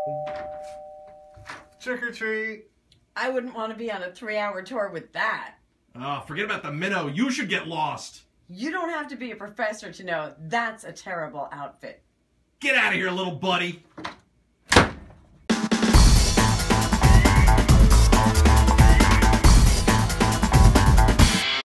Trick or treat. I wouldn't want to be on a 3-hour tour with that. Oh, forget about the minnow. You should get lost. You don't have to be a professor to know that's a terrible outfit. Get out of here, little buddy.